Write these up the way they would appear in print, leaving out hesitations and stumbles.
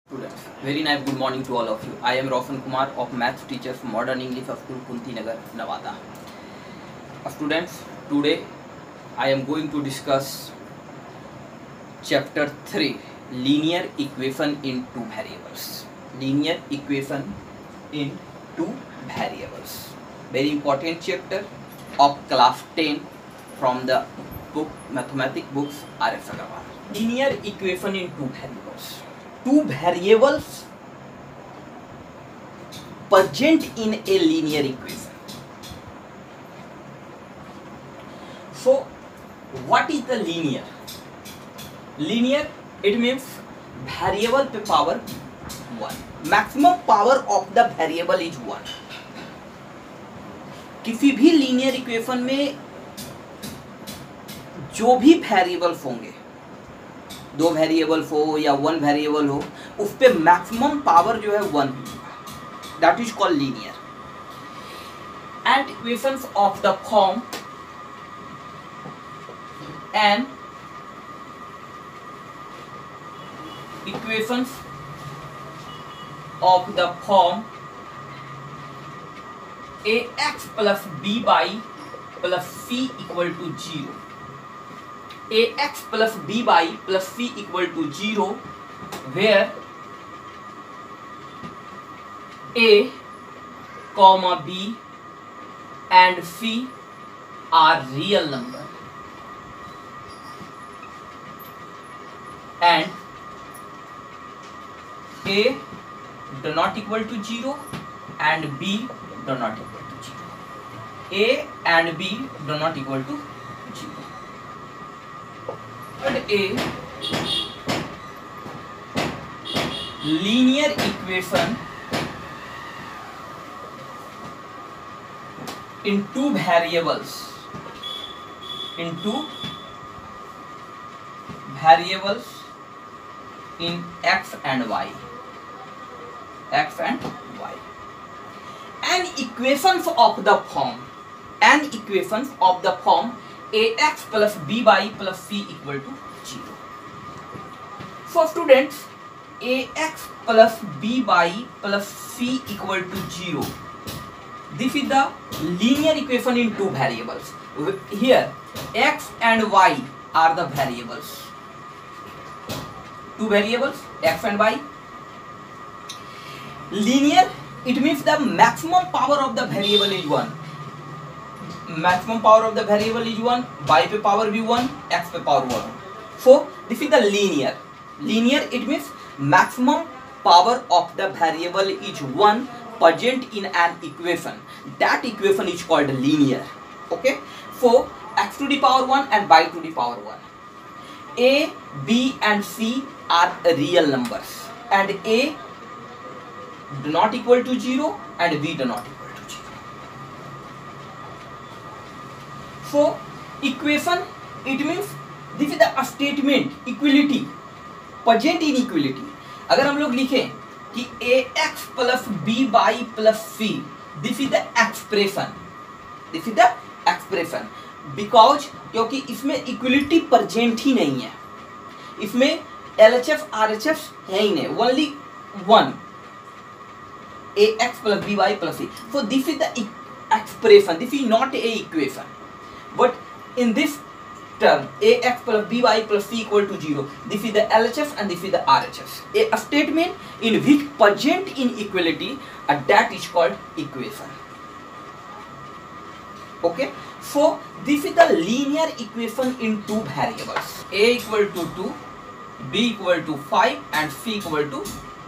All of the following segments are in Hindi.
Students, very nice good morning to all of you. I am Roshan Kumar of Maths Teachers Modern English School, Kunti Nagar, Nevada. Students, today I am going to discuss chapter 3, linear equation in two variables. Linear equation in two variables. Very important chapter of class 10 from the book Mathematics books R.S. Agarwal. Linear equation in two variables. Two variables present in a linear equation. So, what is the linear? Linear, it means variable पे power 1. Maximum power of the variable is 1. किसी भी linear equation में जो भी variables होंगे, दो वेरिएबल हो या वन वेरिएबल हो, उस पे मैक्सिमम पावर जो है 1, that is called linear. And equations of the form and equations of the form ax plus b by plus c equal to 0. ax plus b by plus c equal to 0, where a comma b and c are real number and a do not equal to 0 and b do not equal to 0. a and b do not equal to 0. A linear equation in two variables in x and y, and equations of the form ax plus b by plus c equal to 0. So students, ax plus b by plus c equal to 0. This is the linear equation in two variables. Here x and y are the variables. Two variables, x and y. Linear, it means the maximum power of the variable is 1. Maximum power of the variable is 1, y पे power भी 1, x पे power 1. So this is the linear. Linear, it means maximum power of the variable is 1 present in an equation. That equation is called linear. Okay. So x to the power 1 and y to the power 1. A, b and c are real numbers and a do not equal to 0 and b do not equal. So equation, it means this is the statement equality, present in equality. अगर हम लोग लिखें कि ax plus b by plus c, this is the expression. Because क्योंकि इसमें equality present ही नहीं है, इसमें LHS RHS है ही नहीं, only one, ax plus b by plus c. So this is the expression, this is not a equation. But in this term, ax plus by plus c equal to 0, this is the LHS and this is the RHS. A statement in which present in equality, that is called equation. Okay. So this is the linear equation in two variables. A equal to 2, b equal to 5 and c equal to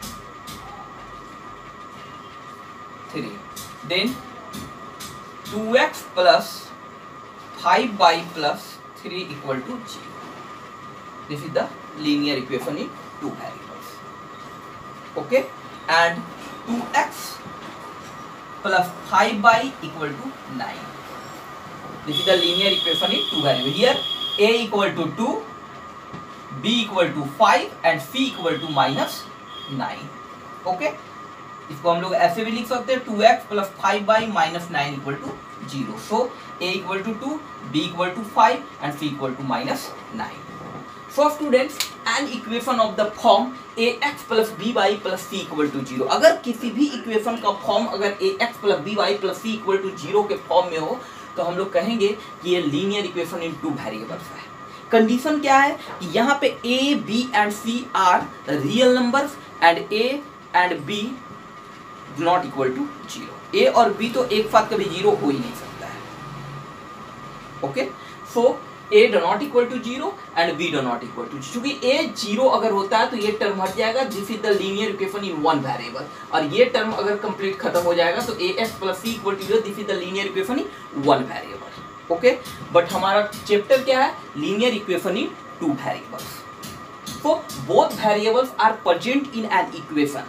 3. Then 2x plus 5 by plus 3 equal to 0. This is the linear equation in two variables. Okay, and 2x plus 5 by equal to 9. This is the linear equation in two variables. Here a equal to 2, b equal to 5 and c equal to minus 9. Okay, इसको हम लोग ऐसे भी लिख सकते हैं 2x plus 5 by minus 9 equal to 0. So a equal to 2, b equal to 5 and c equal to minus 9. For students, an equation of the form ax plus by plus c equal to 0, अगर किसी भी इक्वेशन का फॉर्म अगर ax plus by plus c equal to 0 के फॉर्म में हो तो हम लोग कहेंगे कि ये linear equation in two variables है। कंडीशन क्या है कि यहाँ पे a, b and c are real numbers and a and b not equal to 0। a और b तो एक साथ कभी 0 हो ही नहीं सकता है। Okay, so a do not equal to 0 and b do not equal to, क्योंकि a 0 अगर होता है तो ये टर्म हट जाएगा, this is the linear equation in one variable, और ये टर्म अगर कंप्लीट खत्म हो जाएगा तो ax plus c equal to 0, this is the linear equation in one variable. Okay, but हमारा चैप्टर क्या है, linear equation in two variables. So both variables are present in an equation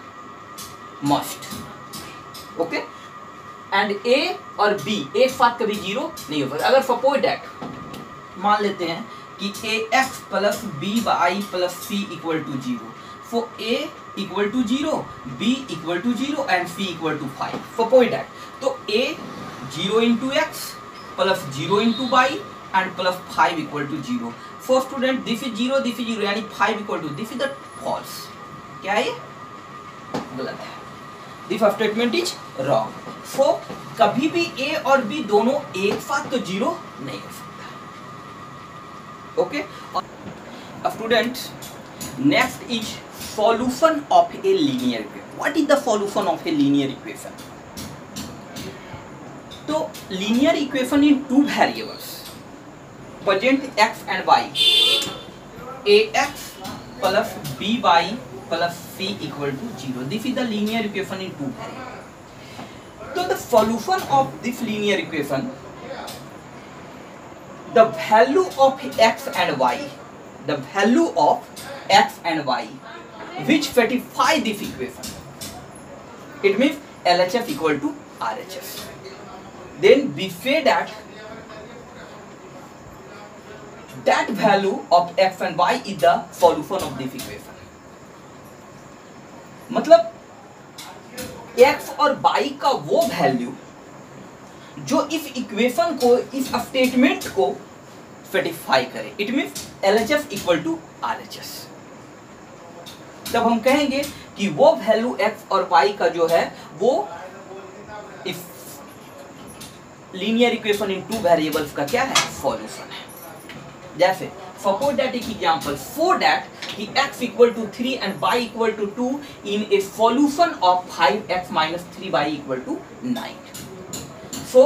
must. Okay, and a और b एक साथ कभी 0 नहीं हो सकता। अगर सपोज दैट मान लेते हैं कि ax plus b by plus c equal to 0, so a equal to 0, b equal to 0 and c equal to 5, suppose that, तो a 0 into x plus 0 into y and plus 5 equal to 0। For student this is 0, this is 0, यानी 5 equal to, this is the false. क्या है ये? गलत है, this statement is wrong. So कभी भी a और b दोनों एक साथ तो 0 नहीं हो सकता। Okay, students, next is solution of a linear equation. What is the solution of a linear equation? तो linear equation in two variables present x and y, ax plus by plus c equal to 0. This is the linear equation in two variables. So the solution of this linear equation, the value of x and y, the value of x and y which satisfy this equation, it means LHS equal to RHS. Then we say that value of x and y is the solution of this equation. मतलब x और y का वो वैल्यू जो इस इक्वेशन को, इस स्टेटमेंट को सेटिस्फाई करे, it means LHS equal to RHS। तब हम कहेंगे कि वो वैल्यू x और y का जो है वो इस linear equation in two variables का क्या है, सॉल्यूशन है। जैसे सपोज दैट एक एग्जांपल, सो दैट कि x equal to 3 and y equal to 2 in a solution of 5x minus 3y equal to 9। So,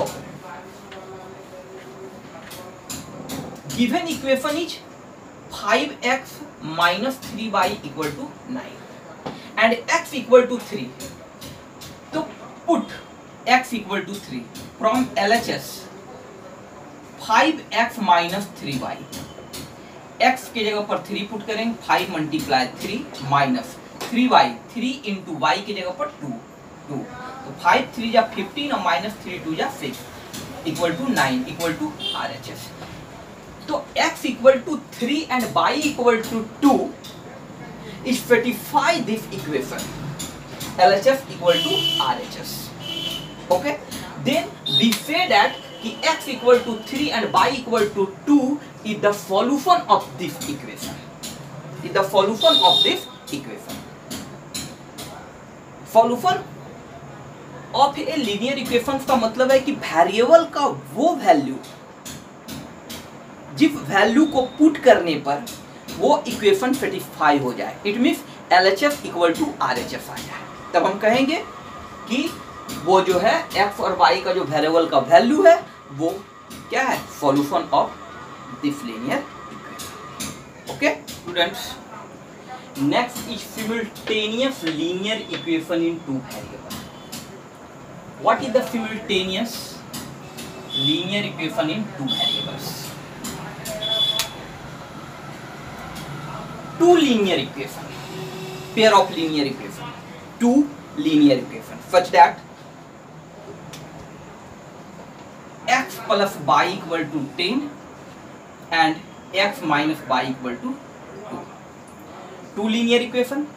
given equation is 5x minus 3y equal to 9 and x equal to 3. So, put x equal to 3 from LHS 5x minus 3y. x के जगह पर 3 पुट करेंगे, 5 multiply 3 minus 3y, 3 into y के जगह पर 2, तो 5 3 जा 15 और माइनस 3 2 जा 6 equal to 9 equal to RHS। तो x equal to 3 and y equal to 2 is satisfy this equation, LHS equal to RHS। Okay, then we say that कि x equal to 3 and y equal to 2 is the solution of this equation, is the solution of this equation। Solution of a linear equation का मतलब है कि वेरिएबल का वो वैल्यू जिस वैल्यू को पुट करने पर वो इक्वेशन सेटिस्फाई हो जाए, it means LHS equal to RHS आ जाए। तब हम कहेंगे कि वो जो है x और y का जो वेरिएबल का वैल्यू है वो क्या है, solution of this linear equation. Okay students, next is simultaneous linear equation in two variable. What is the simultaneous linear equation in two variables? Two linear equation, pair of linear equation, two linear equation such that x plus y equal to 10 and x minus y equal to 2. Two linear equation,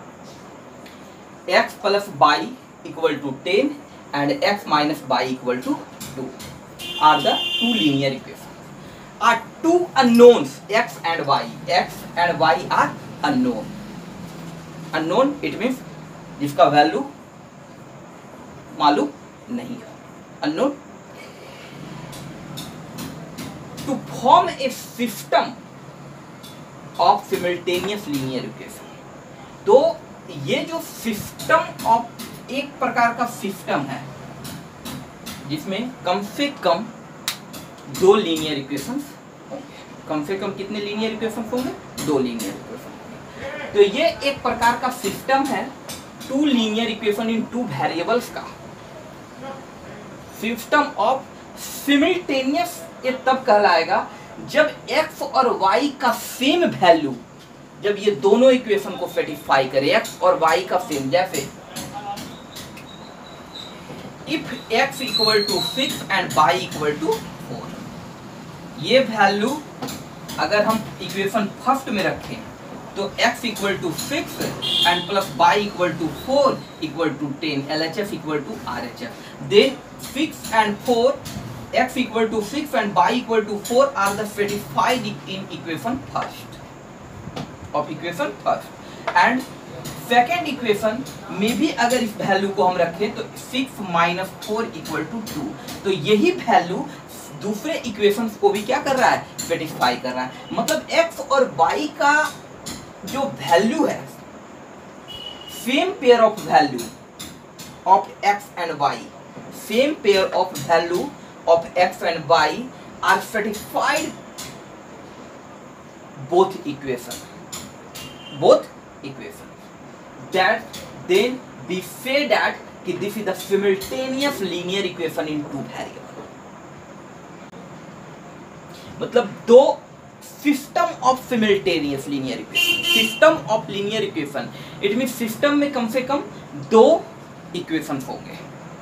x plus y equal to 10 and x minus y equal to 2 are the two linear equations. are two unknowns, x and y. X and y are unknown. Unknown it means जिसका वैल्यू मालूम नहीं है, unknown. To form a system of simultaneous linear equation. तो ये जो सिस्टम ऑफ एक प्रकार का सिस्टम है जिसमें कम से कम दो लीनियर इक्वेशंस होंगे. कम से कम कितने लीनियर इक्वेशंस होंगे? दो लीनियर इक्वेशन होंगे. तो ये एक प्रकार का सिस्टम है two linear equation in two variables का सिस्टम ऑफ सिमिल्टेनियस. ये तब कहलाएगा जब x और y का सेम वैल्यू, जब ये दोनों इक्वेशन को सेटिस्फाई करे, x और y का सेम. जैसे if x equal to 6 and y equal to 4, ये वैल्यू अगर हम इक्वेशन फर्स्ट में रखें तो x equal to 6 and plus y equal to 4 equal to 10, LHF equal to RHF. Then 6 and 4, x equal to 6 and y equal to 4 are the satisfied in equation first of equation first. And second equation में भी अगर इस वैल्यू को हम रखें तो 6 minus 4 equal to 2. तो यही वैल्यू दूसरे इक्वेशंस को भी क्या कर रहा है? सेटिस्फाई कर रहा है. मतलब x और y का जो वैल्यू है, same pair of value of x and y, same pair of value of x and y are satisfied both equation. That then we say that कि this is the simultaneous linear equation in two variable. मतलब दो system of simultaneous linear equation. System of linear equation it means system में कम से कम दो equations होंगे.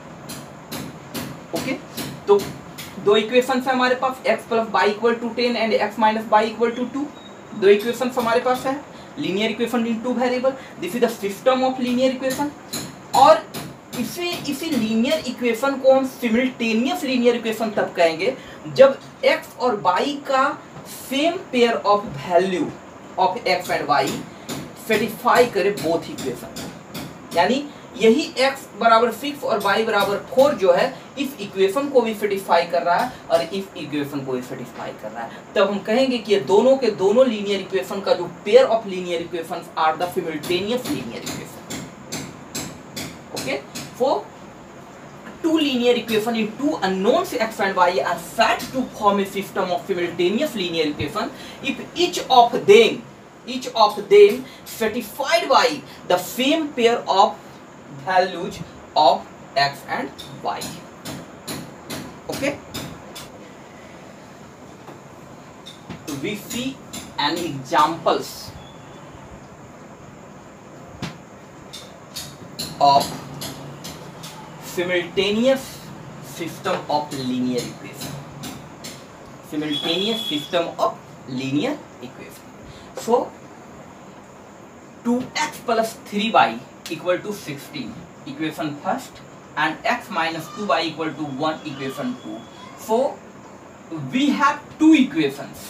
ओके, तो दो इक्वेशंस है हमारे पास, x plus y equal to 10 and x minus y equal to 2. दो इक्वेशंस हमारे पास है, linear equation in two variable. This is the system of linear equation. और इसी लीनियर इक्वेशन को हम सिमिल्टेनियस लीनियर इक्वेशन तब कहेंगे जब x और y का same pair of value of x and y satisfy करे बोथ इक्वेशन. यानी यही x बराबर 6 और y बराबर 4 जो है इस इक्वेशन को भी सेटिस्फाई कर रहा है और इस इक्वेशन को भी सेटिस्फाई कर रहा है. तब हम कहेंगे कि ये दोनों के दोनों लीनियर इक्वेशन का जो pair of linear equations are the simultaneous linear equation. Okay, for two linear equation in two unknowns x and y are said to form a system of simultaneous linear equation if each of them satisfied by the same pair of values of x and y. Okay, we see an examples of simultaneous system of linear equation. Simultaneous system of linear equation. So 2x plus 3y equal to 16 equation first and x minus 2y equal to 1 equation 2. So we have two equations.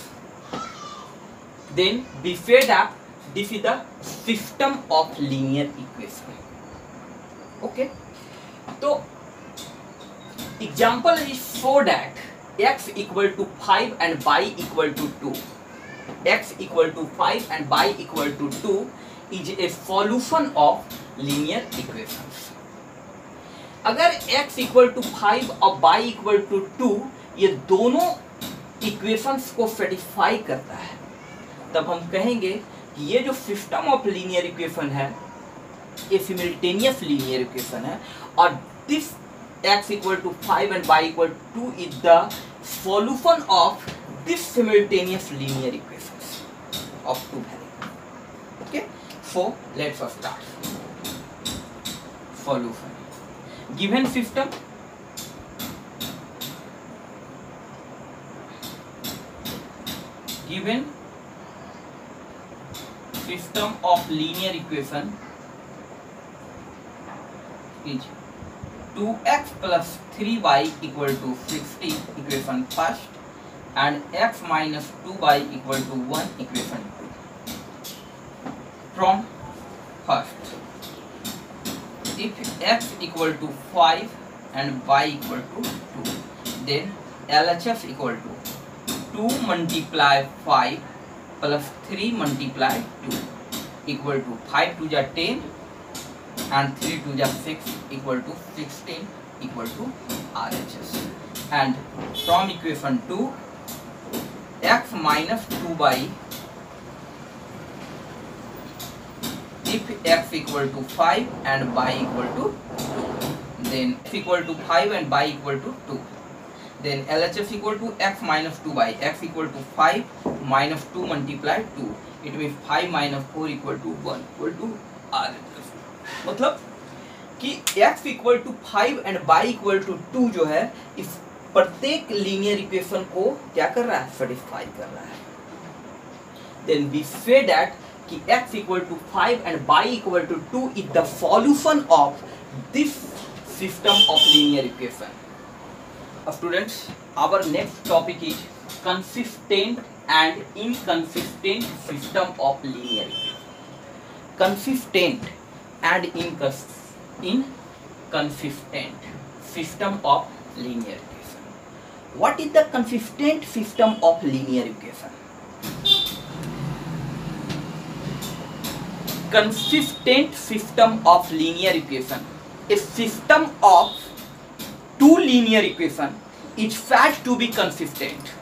Then we say that this is the system of linear equation. Okay. तो example is so that x equal to 5 and y equal to 2. x equal to 5 and y equal to 2 is a solution of linear equations. अगर x इक्वल टू 5 और y इक्वल टू 2 ये दोनों इक्वेशंस को सेटिस्फाई करता है तब हम कहेंगे कि ये जो सिस्टम ऑफ लीनियर इक्वेशन है ये सिमिल्टेनियस लीनियर इक्वेशन है और this x equal to 5 and y equal to 2 is the solution of this simultaneous linear equations of two variable. Okay, so let's start. Solution given system of linear equation is 2x plus 3y equal to 16 equation first and x minus 2y equal to 1 equation 2. From first, if x equal to 5 and y equal to 2, then LHF equal to 2 multiply 5 plus 3 multiply 2 equal to 5 to the 10 and 3 to the 6 equal to 16 equal to RHS. And from equation 2, x minus 2y, if x equal to 5 and y equal to 2, then x equal to 5 and y equal to 2, then LHS equal to x minus 2y, x equal to 5 minus 2 multiply 2, it means 5 minus 4 equal to 1 equal to RHS. मतलब कि x equal to 5 and y equal to 2 जो है इस प्रत्येक लीनियर इक्वेशन को क्या कर रहा है, सेटिस्फाई कर रहा है. देन वी से दैट कि x equal to 5 and y equal to 2 is the solution of this system of linear equation. Students, our next topic is consistent and inconsistent system of linear equation. Consistent and inconsistent system of linear equation. What is the consistent system of linear equation? Consistent system of linear equation, a system of two linear equation is said to be consistent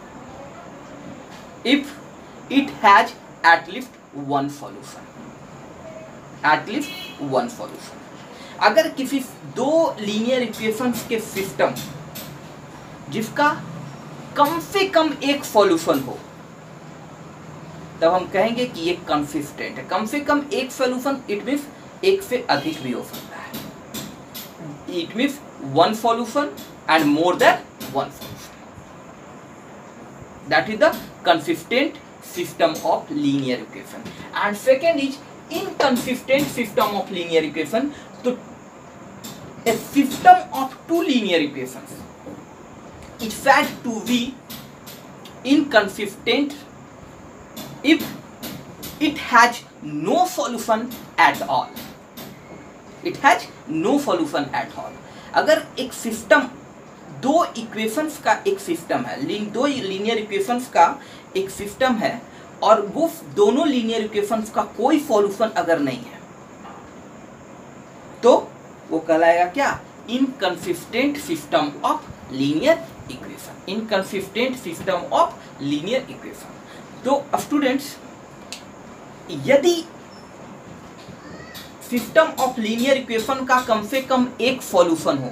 if it has at least one solution. At least one solution. अगर किसी दो लीनियर इक्वेशंस के सिस्टम जिसका कम से कम एक सॉल्यूशन हो, तब हम कहेंगे कि ये कंसिस्टेंट है. कम से कम एक सॉल्यूशन, इट मीन्स एक से अधिक भी हो सकता है. It means one solution and more than one solution. That is the consistent system of linear equation. And second is inconsistent system of linear equation. So a system of two linear equations is said to be inconsistent if it has no solution at all. It has no solution at all. अगर एक सिस्टम, दो इक्वेशंस का एक सिस्टम है, दो लीनियर इक्वेशंस का एक सिस्टम है और वो दोनों लीनियर इक्वेशंस का कोई सॉल्यूशन अगर नहीं है, तो वो कहलाएगा क्या, inconsistent system of linear equation. Inconsistent system of linear equation. तो स्टूडेंट्स, यदि सिस्टम ऑफ लीनियर इक्वेशन का कम से कम एक सॉल्यूशन हो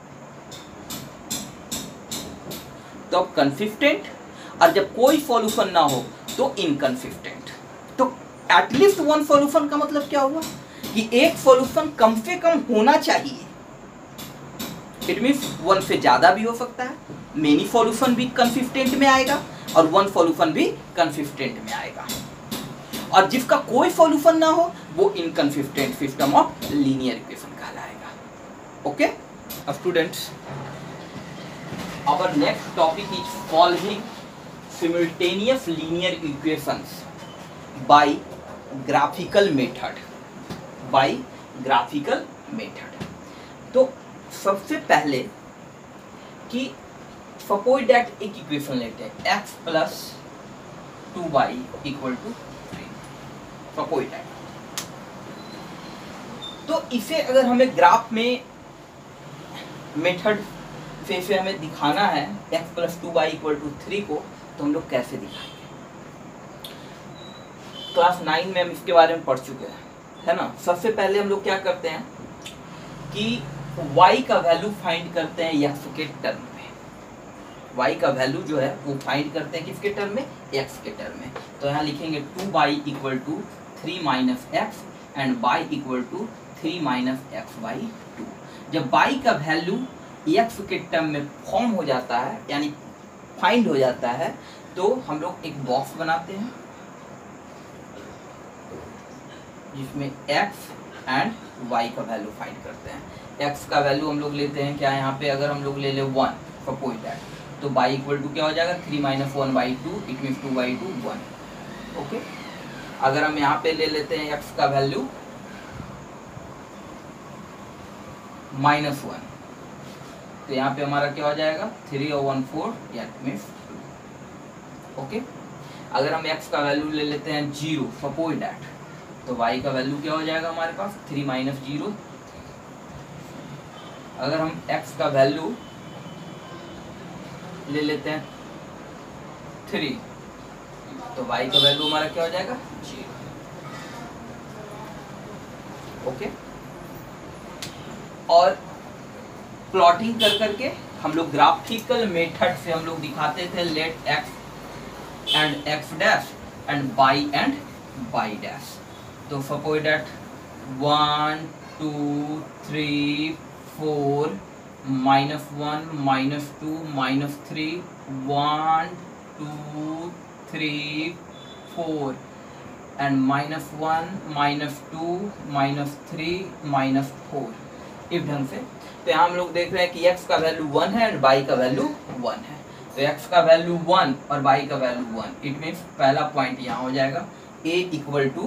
तो अब कंसिस्टेंट, और जब कोई सॉल्यूशन ना हो तो इनकंसिस्टेंट. तो एटलीस्ट वन सॉल्यूशन का मतलब क्या हुआ कि एक सॉल्यूशन कम से कम होना चाहिए. इट मीन्स वन से ज्यादा भी हो सकता है, मेनी सॉल्यूशन भी कंसिस्टेंट में आएगा और वन सॉल्यूशन भी कंसिस्टेंट में आएगा. और जिसका कोई सॉल्यूशन ना हो वो inconsistent system of linear equation कहलाएगा. Okay students, our next topic is solving simultaneous linear equations by graphical method. By graphical method. तो सबसे पहले कि सपोज दैट एक इक्वेशन लेते हैं x plus 2y equal to 3. Suppose that, तो इसे अगर हमें ग्राफ में मेथड से इसे हमें दिखाना है x plus 2y equal to 3 को, तो हम लोग कैसे दिखाएंगे. क्लास 9 में हम इसके बारे में पढ़ चुके हैं, है ना. सबसे पहले हम लोग क्या करते हैं कि y का वैल्यू फाइंड करते हैं x के टर्म में. y का वैल्यू जो है वो फाइंड करते हैं किसके टर्म में, x के टर्म में. तो यहाँ लिखेंगे 2y equal to 3 minus x and y equal to 3 minus x by 2. जब y का वैल्यू x के टर्म में फॉर्म हो जाता है, यानी फाइंड हो जाता है, तो हम लोग एक बॉक्स बनाते हैं जिसमें x एंड y का वैल्यू फाइंड करते हैं. x का वैल्यू हम लोग लेते हैं क्या, यहाँ पे अगर हम लोग ले ले 1 सपोज दैट, तो y इक्वल टू क्या हो जाएगा 3 माइनस 1/2, इट मीन्स 2/2 1। ओके, अगर हम यहाँ पे ले लेते हैं x का वैल्यू -1, तो यहाँ पे हमारा क्या हो जाएगा 3 और 1 4, या मीन्स 2। ओके, अगर हम x का वैल्यू ले लेते हैं 0, सपोज दैट, तो y का वैल्यू क्या हो जाएगा हमारे पास 3 माइनस 0। अगर हम x का वैल्यू ले लेते हैं 3, तो y का वैल्यू हमारा क्या हो जाएगा 0। ओके, और प्लॉटिंग कर करके हम लोग ग्राफिकल मेथड से हम लोग दिखाते थे let x and x dash and y and y dash. तो सपोज दैट 1 2 3 4 -1 -2 -3 1 2 3 4 and -1 -2 -3 -4, इस ढंग से। तो यहाँ हम लोग देख रहे हैं कि x का वैल्यू 1 है और y का वैल्यू 1 है। तो x का वैल्यू 1 और y का वैल्यू 1, इट मीन्स पहला पॉइंट यहाँ हो जाएगा a equal to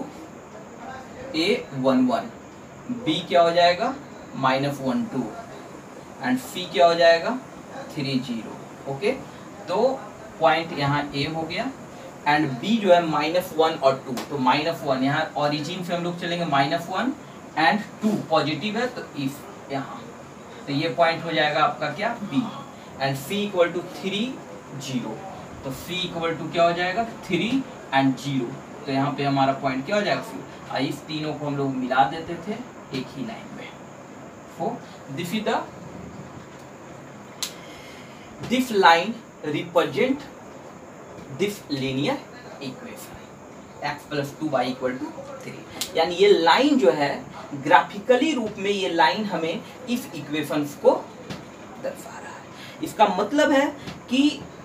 a11, b क्या हो जाएगा -1 2 एंड c क्या हो जाएगा 3 0। ओके, तो पॉइंट यहाँ a हो गया एंड b जो है -1 और 2, तो -1 यहाँ ओरिजिन से हम लोग चलेंगे -1 एंड 2 पॉजिटिव है, तो इस यहाँ, तो ये पॉइंट हो जाएगा आपका क्या b and c equal to 3 0। तो c इक्वल टू क्या हो जाएगा 3 एंड 0, तो यहाँ पे हमारा पॉइंट क्या हो जाएगा c। इस तीनों को हम लोग मिला देते थे एक ही लाइन में। So this line represent this linear equation x plus 2y equal to 3, यानी ये लाइन जो है ग्राफिकली रूप में ये लाइन हमें इस इक्वेशंस को दर्शा रहा है। इसका मतलब है कि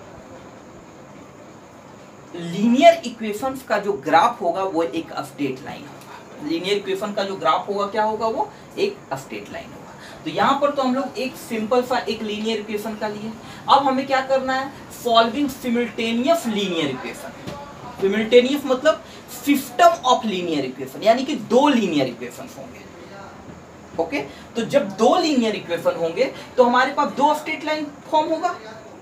लीनियर इक्वेशंस का जो ग्राफ होगा वो एक स्ट्रेट लाइन होगा। लीनियर इक्वेशन का जो ग्राफ होगा क्या होगा, वो एक स्ट्रेट लाइन होगा। तो यहाँ पर तो हम लोग एक सिंपल सा एक लीनियर इक्वेशन का लिए। अब हमें क्या करना है, solving simultaneous linear equation. Simultaneous मतलब सिस्टम ऑफ लीनियर इक्वेशन, यानी कि दो लीनियर इक्वेशन होंगे। ओके, तो जब दो लीनियर इक्वेशन होंगे तो हमारे पास दो स्ट्रेट लाइन फॉर्म होगा।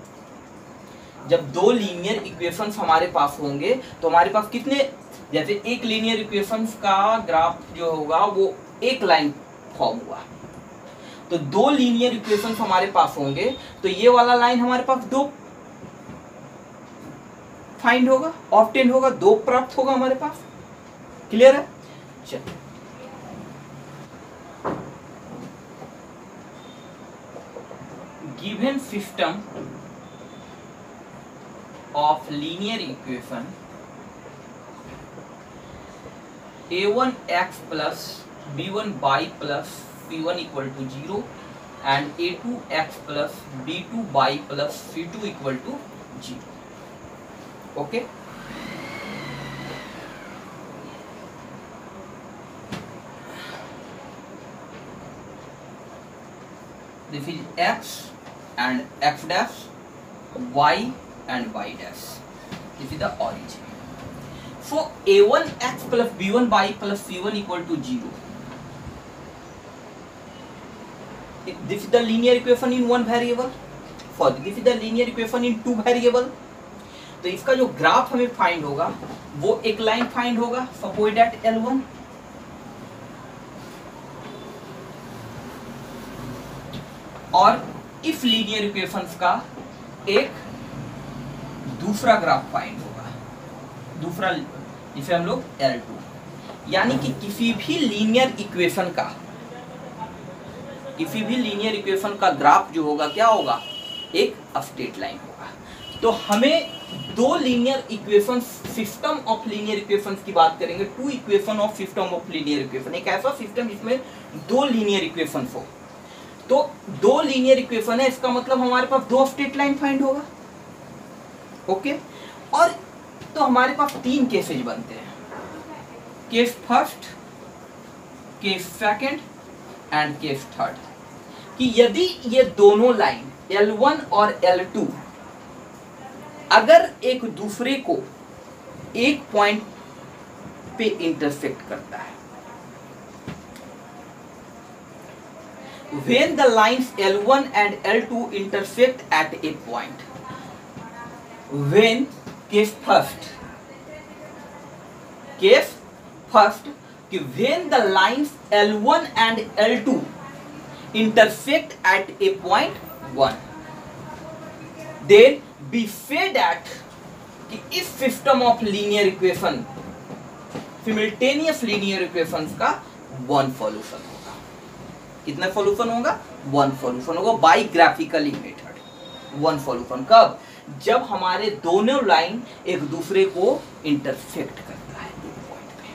जब दो लीनियर इक्वेशंस हमारे पास होंगे तो हमारे पास कितने, जैसे एक लीनियर इक्वेशंस का ग्राफ जो होगा वो एक लाइन फॉर्म हुआ, तो दो लीनियर इक्वेशंस हमारे पास होंगे तो ये वाला लाइन हमारे पास दो फाइंड होगा, ऑब्टेन होगा, दो प्राप्त होगा हमारे पास। क्लियर है? चलिए, given system of linear equation a1x plus b1y plus c1 equal to 0 and a2x plus b2y plus c2 equal to 0. Okay, this is x and x dash, y and y dash. This is the origin. So a1x plus b1y plus c1 equal to 0. This is the linear equation in one variable. Sorry, this is the linear equation in two variable. तो इसका जो ग्राफ हमें फाइंड होगा वो एक लाइन फाइंड होगा, सपोज दैट L1, और इस लीनियर इक्वेशंस का एक दूसरा ग्राफ फाइंड होगा, दूसरा जिसे हम लोग L2, यानी कि किसी भी लीनियर इक्वेशन का ग्राफ जो होगा क्या होगा, एक स्ट्रेट लाइन होगा। तो हमें दो linear equation, system of linear equations की बात करेंगे, two equation of system of linear equation, एक ऐसा सिस्टम जिसमें दो लीनियर इक्वेशन हो। तो दो लीनियर इक्वेशन है, इसका मतलब हमारे पास दो स्ट्रेट लाइन फाइंड होगा। ओके, और तो हमारे पास तीन केसेज बनते हैं, case first, case second and case third, कि यदि ये दोनों लाइन L1 और L2 अगर एक दूसरे को एक पॉइंट पे इंटरसेक्ट करता है, when the lines L1 and L2 intersect at a point, when case first कि when the lines L1 and L2 intersect at a point 1, then we say that कि इस system of linear equation, simultaneous linear equations का वन सॉल्यूशन होगा। कितना सॉल्यूशन होगा? वन सॉल्यूशन होगा by graphically method. One solution कब? जब हमारे दोनों लाइन एक दूसरे को इंटरसेक्ट करता है एक पॉइंट पे।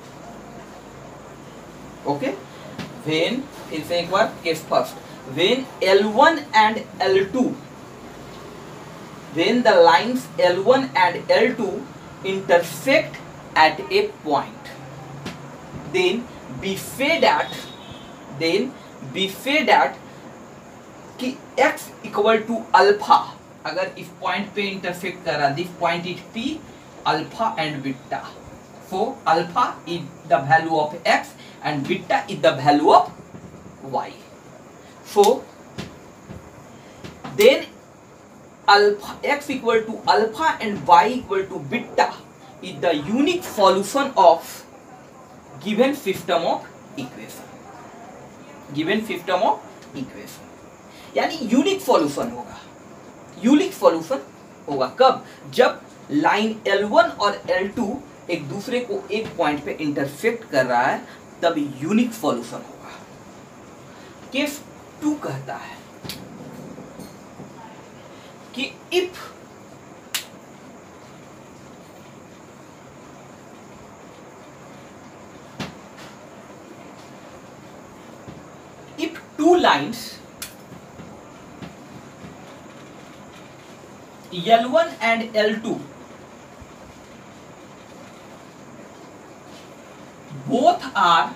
ओके, व्हेन, फिर से एक बार case first, when L1 and L2, when the lines L1 and L2 intersect at a point, then we say that कि x equal to अल्फा, अगर इस पॉइंट पे इंटरसेक्ट कर रहा, this point is P, alpha and beta, so alpha is the value of x and beta is the value of y, so then alpha, x equal to alpha and y equal to beta is the unique solution of given system of equation, given system of equation, यानी यूनिक सॉल्यूशन होगा। यूनिक सॉल्यूशन होगा कब? जब लाइन L1 और L2 एक दूसरे को एक पॉइंट पे इंटरसेक्ट कर रहा है, तब यूनिक सॉल्यूशन होगा। केस 2 कहता है कि if two lines L1 and L2 both are,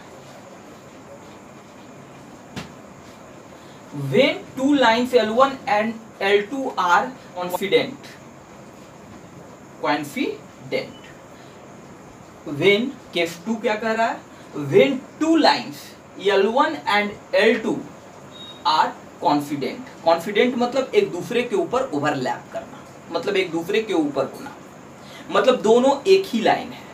when two lines L1 and L2 are confident, when case 2 क्या कह रहा है? when two lines L1 and L2 are confident, confident मतलब एक दूसरे के ऊपर ओवरलैप करना, मतलब एक दूसरे के ऊपर होना, मतलब दोनों एक ही लाइन है,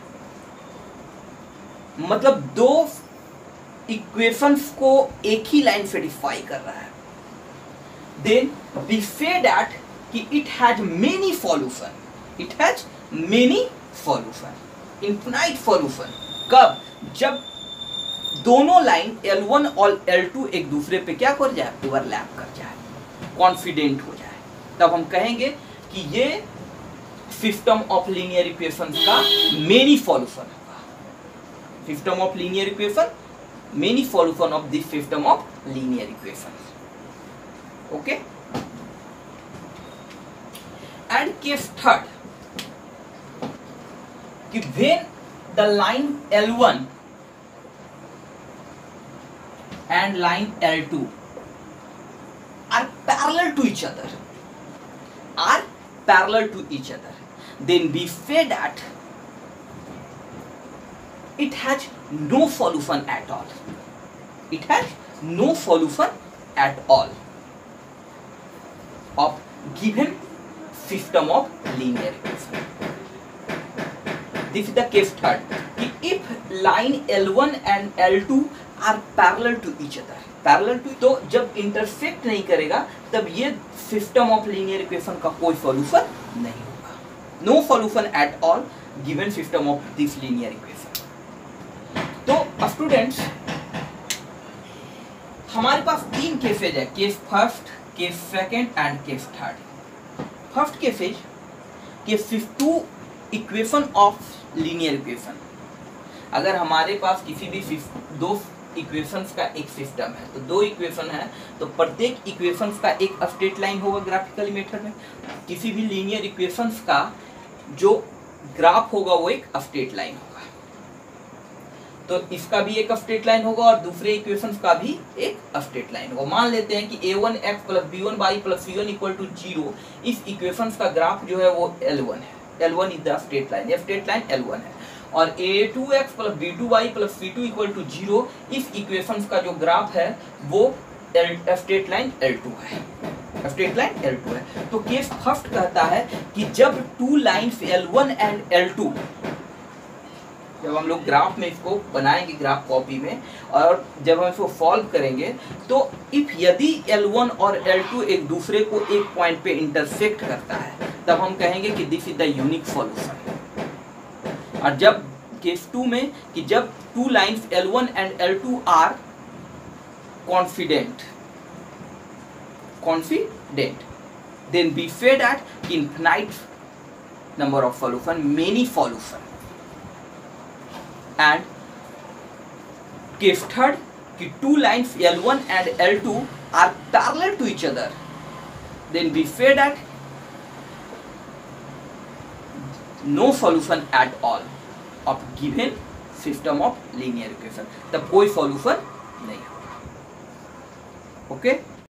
मतलब दो इक्वेशंस को एक ही लाइन सेटिस्फाई कर रहा है, then we say that कि it has many solution, it has many solution, infinite solution। कब? जब दोनों लाइन L1 और L2 एक दूसरे पे क्या कर जाए? ओवरलैप कर जाए, कॉन्फिडेंट हो जाए, तब हम कहेंगे कि ये सिस्टम ऑफ लीनियर इक्वेशंस का मेनी सॉल्यूशन होगा। System of linear equation, many solution of this system of linear equations. Okay, and case third कि when the line L1 and line L2 are parallel to each other, then we say that it has no solution at all, it has no solution at all of given system of linear equation। This is the case third कि if line L1 and L2 are parallel to each other, parallel to, तो जब इंटरसेक्ट नहीं करेगा तब ये सिस्टम ऑफ लीनियर इक्वेशन का कोई सॉल्यूशन नहीं होगा, no solution at all given system of this linear equation. तो स्टूडेंट्स, हमारे पास तीन केसेज है, case first, case second and case third. First cases कि two equation of linear equation, अगर हमारे पास किसी भी दो इक्वेशंस का एक सिस्टम है, तो दो इक्वेशन है, तो प्रत्येक इक्वेशंस का एक स्ट्रेट लाइन होगा ग्राफिकल मेथड में। किसी भी लीनियर इक्वेशंस का जो ग्राफ होगा वो एक स्ट्रेट लाइन होगा। तो इसका भी एक स्ट्रेट लाइन होगा और दूसरे इक्वेशंस का भी एक स्ट्रेट लाइन होगा। मान लेते हैं कि a1x + b1y + c1 = 0। इस इक्वेशंस का ग्राफ जो है वो L1 है। L1 is the straight line, ये स्ट्रेट लाइन L1 है। और a2x + b2y + c2 = 0, इस इक्वेशंस का जो ग्राफ है वो स्ट्रेट लाइन L2 है, स्ट्रेट लाइन L2 है। तो केस फर्स्ट कहता है कि जब two lines L1 and L2, जब हम लोग ग्राफ में इसको बनाएंगे ग्राफ कॉपी में और जब हम इसको सॉल्व करेंगे, तो इफ यदि L1 और L2 एक दूसरे को एक पॉइंट पे इंटरसेक्ट करता है तब हम कहेंगे कि this is the unique solution. और जब केस 2 में कि जब two lines L1 and L2 are confident, then we say that infinite number of solution, many solution. And case third कि two lines L1 and L2 are parallel to each other, then we say that no solution at all of given system of linear equation, तब कोई solution नहीं होगा। ओके